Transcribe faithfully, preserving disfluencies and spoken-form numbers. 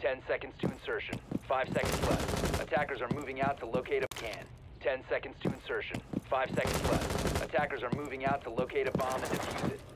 Ten seconds to insertion. Five seconds left. Attackers are moving out to locate a can. Ten seconds to insertion. Five seconds left. Attackers are moving out to locate a bomb and defuse it.